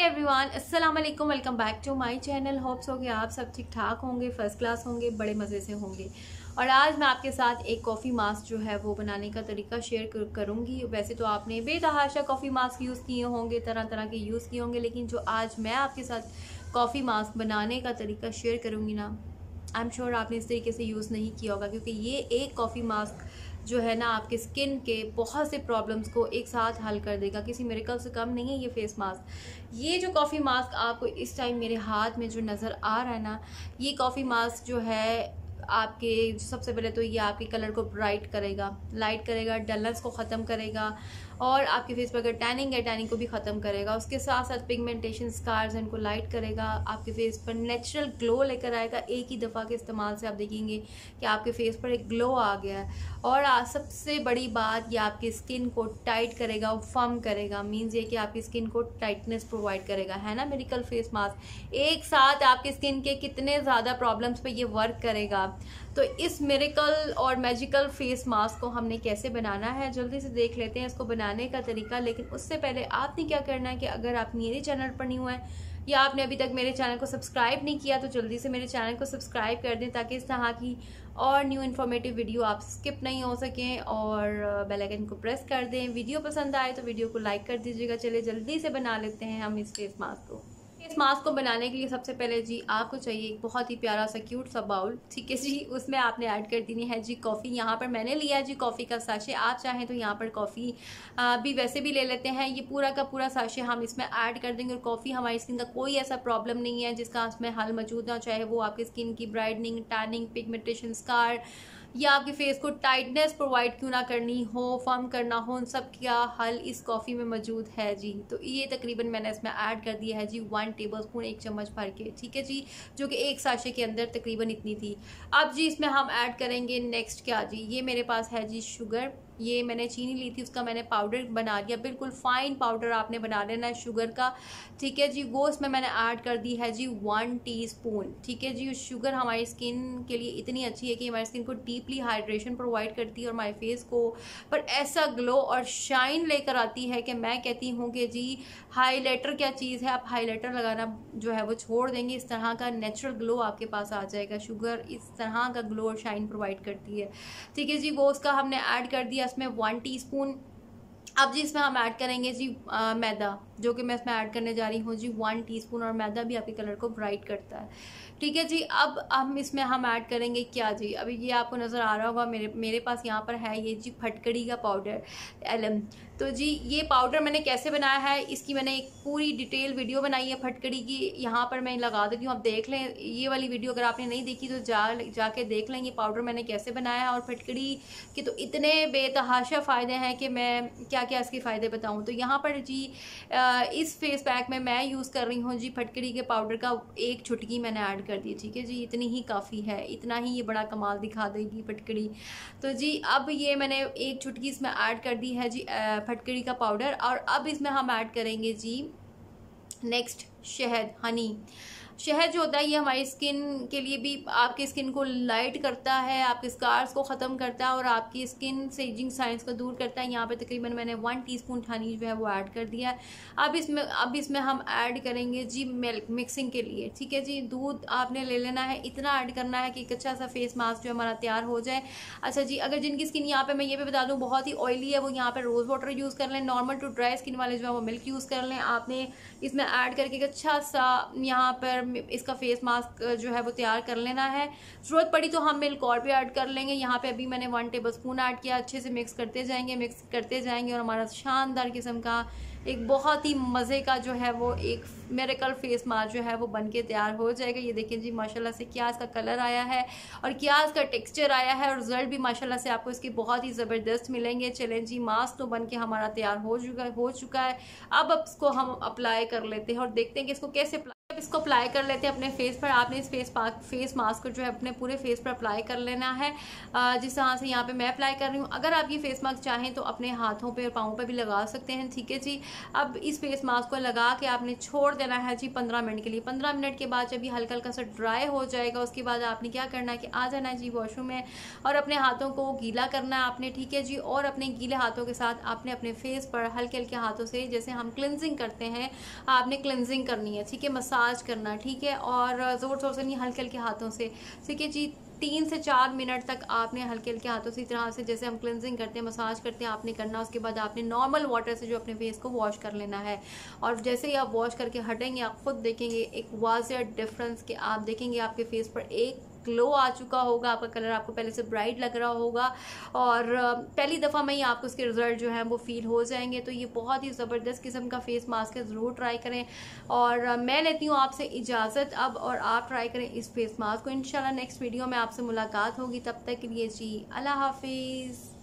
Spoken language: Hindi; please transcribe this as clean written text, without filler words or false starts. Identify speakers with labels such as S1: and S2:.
S1: एवरीवन, अस्सलाम वालेकुम। Welcome back to my channel. Hopes हो कि आप सब ठीक ठाक होंगे, फर्स्ट क्लास होंगे, बड़े मज़े से होंगे। और आज मैं आपके साथ एक कॉफ़ी मास्क जो है वो बनाने का तरीका शेयर करूँगी। वैसे तो आपने बेतहाशा कॉफ़ी मास्क यूज़ किए होंगे, तरह तरह के यूज़ किए होंगे, लेकिन जो आज मैं आपके साथ कॉफ़ी मास्क बनाने का तरीका शेयर करूँगी ना, आई एम श्योर आपने इस तरीके से यूज़ नहीं किया होगा, क्योंकि ये एक कॉफ़ी मास्क जो है ना आपके स्किन के बहुत से प्रॉब्लम्स को एक साथ हल कर देगा। किसी मिरेकल से कम नहीं है ये फेस मास्क। ये जो कॉफ़ी मास्क आपको इस टाइम मेरे हाथ में जो नज़र आ रहा है ना, ये कॉफ़ी मास्क जो है आपके सबसे पहले तो ये आपके कलर को ब्राइट करेगा, लाइट करेगा, डलनेस को ख़त्म करेगा और आपके फेस पर अगर टैनिंग है टैनिंग को भी ख़त्म करेगा। उसके साथ साथ पिगमेंटेशन, स्कार्स इनको लाइट करेगा, आपके फेस पर नेचुरल ग्लो लेकर आएगा। एक ही दफ़ा के इस्तेमाल से आप देखेंगे कि आपके फेस पर एक ग्लो आ गया है। और सबसे बड़ी बात, ये आपकी स्किन को टाइट करेगा, फर्म करेगा। मीन्स ये कि आपकी स्किन को टाइटनेस प्रोवाइड करेगा, है ना। मिरेकल फेस मास्क एक साथ आपके स्किन के कितने ज़्यादा प्रॉब्लम्स पे ये वर्क करेगा। तो इस मिरेकल और मैजिकल फेस मास्क को हमने कैसे बनाना है, जल्दी से देख लेते हैं इसको बनाने का तरीका। लेकिन उससे पहले आपने क्या करना है कि अगर आप मेरे चैनल पर न्यू हैं या आपने अभी तक मेरे चैनल को सब्सक्राइब नहीं किया, तो जल्दी से मेरे चैनल को सब्सक्राइब कर दें, ताकि इस तरह की और न्यू इन्फॉर्मेटिव वीडियो आप स्किप नहीं हो सकें। और बेल आइकन को प्रेस कर दें। वीडियो पसंद आए तो वीडियो को लाइक कर दीजिएगा। चलिए जल्दी से बना लेते हैं हम इस फेस मास्क को। इस मास्क को बनाने के लिए सबसे पहले जी आपको चाहिए एक बहुत ही प्यारा सा क्यूट सा बाउल, ठीक है जी। उसमें आपने ऐड कर देनी है जी कॉफ़ी। यहाँ पर मैंने लिया है जी कॉफ़ी का साशे। आप चाहें तो यहाँ पर कॉफ़ी भी वैसे भी ले लेते हैं। ये पूरा का पूरा साशे हम इसमें ऐड कर देंगे। और कॉफ़ी हमारी स्किन का कोई ऐसा प्रॉब्लम नहीं है जिसका उसमें हल मौजूद ना, चाहे वो आपकी स्किन की ब्राइटनिंग, टैनिंग, पिगमेंटेशन, स्कार या आपके फेस को टाइटनेस प्रोवाइड क्यों ना करनी हो, फर्म करना हो, उन सब का हल इस कॉफ़ी में मौजूद है जी। तो ये तकरीबन मैंने इसमें ऐड कर दिया है जी 1 टेबलस्पून, 1 चम्मच भर के, ठीक है जी, जो कि एक साशे के अंदर तकरीबन इतनी थी। अब जी इसमें हम ऐड करेंगे नेक्स्ट क्या जी, ये मेरे पास है जी शुगर। ये मैंने चीनी ली थी, उसका मैंने पाउडर बना लिया, बिल्कुल फाइन पाउडर आपने बना लेना है शुगर का, ठीक है जी। वो इसमें मैंने ऐड कर दी है जी 1 टीस्पून, ठीक है जी। शुगर हमारी स्किन के लिए इतनी अच्छी है कि हमारी स्किन को डीपली हाइड्रेशन प्रोवाइड करती है और हमारे फेस को पर ऐसा ग्लो और शाइन लेकर आती है कि मैं कहती हूँ कि जी हाईलाइटर क्या चीज़ है। आप हाईलाइटर लगाना जो है वो छोड़ देंगे, इस तरह का नेचुरल ग्लो आपके पास आ जाएगा। शुगर इस तरह का ग्लो और शाइन प्रोवाइड करती है, ठीक है जी। वो उसका हमने ऐड कर दिया इसमें 1 टीस्पून। अब जी इसमें हम ऐड करेंगे जी मैदा, जो कि मैं इसमें ऐड करने जा रही हूँ जी 1 टीस्पून। और मैदा भी आपके कलर को ब्राइट करता है, ठीक है जी। अब हम इसमें हम ऐड करेंगे क्या जी, अभी ये आपको नज़र आ रहा होगा, मेरे पास यहाँ पर है ये जी फटकड़ी का पाउडर LM। तो जी ये पाउडर मैंने कैसे बनाया है, इसकी मैंने एक पूरी डिटेल वीडियो बनाई है फटकड़ी की, यहाँ पर मैं लगा देती हूँ, आप देख लें। ये वाली वीडियो अगर आपने नहीं देखी तो जाके देख लें ये पाउडर मैंने कैसे बनाया है। और फटकड़ी के तो इतने बेतहाशा फ़ायदे हैं कि मैं क्या क्या इसके फ़ायदे बताऊँ। तो यहाँ पर जी इस फेस पैक में मैं यूज़ कर रही हूँ जी फटकड़ी के पाउडर का 1 चुटकी मैंने ऐड कर दी, ठीक है जी। इतनी ही काफ़ी है, इतना ही ये बड़ा कमाल दिखा देगी फटकड़ी। तो जी अब ये मैंने 1 चुटकी इसमें ऐड कर दी है जी फटकड़ी का पाउडर। और अब इसमें हम ऐड करेंगे जी नेक्स्ट शहद, हनी। शहद जो होता है ये हमारी स्किन के लिए भी, आपकी स्किन को लाइट करता है, आपके स्कार्स को ख़त्म करता है और आपकी स्किन से एजिंग साइंस को दूर करता है। यहाँ पे तकरीबन मैंने 1 टीस्पून हनी जो है वो ऐड कर दिया है। अब इसमें हम ऐड करेंगे जी मिल्क मिक्सिंग के लिए, ठीक है जी। दूध आपने ले लेना है, इतना ऐड करना है कि एक अच्छा सा फेस मास्क जो हमारा तैयार हो जाए। अच्छा जी, अगर जिनकी स्किन यहाँ पे मैं ये भी बता दूँ बहुत ही ऑयली है, वो यहाँ पर रोज़ वाटर यूज़ कर लें। नॉर्मल टू ड्राई स्किन वाले जो है वो मिल्क यूज़ कर लें। आपने इसमें ऐड करके एक अच्छा सा यहाँ पर इसका फेस मास्क जो है वो तैयार कर लेना है। ज़रूरत पड़ी तो हम मिल्क और भी ऐड कर लेंगे। यहाँ पे अभी मैंने 1 टेबलस्पून ऐड किया। अच्छे से मिक्स करते जाएंगे और हमारा शानदार किस्म का एक बहुत ही मज़े का जो है वो एक मिरेकल फेस मास्क जो है वो बन के तैयार हो जाएगा। ये देखें जी माशाल्लाह से क्या इसका कलर आया है और क्या इसका टेक्सचर आया है, और रिजल्ट भी माशाल्लाह से आपको इसके बहुत ही ज़बरदस्त मिलेंगे। चलें जी, मास्क तो बन के हमारा तैयार हो चुका है। अब इसको हम अप्लाई कर लेते हैं और देखते हैं कि इसको कैसे अब इसको अप्लाई कर लेते हैं अपने फेस पर। आपने इस फेस मास्क को जो है अपने पूरे फेस पर अप्लाई कर लेना है, जिस तरह से यहाँ पे मैं अप्लाई कर रही हूँ। अगर आप ये फेस मास्क चाहें तो अपने हाथों पे और पाँवों पे भी लगा सकते हैं, ठीक है जी। अब इस फेस मास्क को लगा के आपने छोड़ देना है जी 15 मिनट के लिए। 15 मिनट के बाद जब ये हल्का हल्का सा ड्राई हो जाएगा, उसके बाद आपने क्या करना है कि आ जाना है जी वॉशरूम में और अपने हाथों को गीला करना है आपने, ठीक है जी। और अपने गीले हाथों के साथ आपने अपने फेस पर हल्के हल्के हाथों से, जैसे हम क्लिनजिंग करते हैं, आपने क्लिनजिंग करनी है, ठीक है, मसाज करना, ठीक है। और जोर जोर से नहीं, हल्के हल्के हाथों से, ठीक है जी। 3 से 4 मिनट तक आपने हल्के हल्के हाथों से, इस तरह से जैसे हम क्लिनजिंग करते हैं, मसाज करते हैं, आपने करना। उसके बाद आपने नॉर्मल वाटर से जो अपने फेस को वॉश कर लेना है। और जैसे ही आप वॉश करके हटेंगे, आप खुद देखेंगे एक वाज़ेह डिफरेंस कि आप देखेंगे आपके फेस पर एक ग्लो आ चुका होगा, आपका कलर आपको पहले से ब्राइट लग रहा होगा और पहली दफ़ा में ही आपको उसके रिजल्ट जो है वो फील हो जाएंगे। तो ये बहुत ही ज़बरदस्त किस्म का फेस मास्क है, ज़रूर ट्राई करें। और मैं लेती हूँ आपसे इजाज़त अब, और आप ट्राई करें इस फेस मास्क को। इंशाल्लाह नेक्स्ट वीडियो में आपसे मुलाकात होगी, तब तक के लिए जी अल्लाह हाफिज़।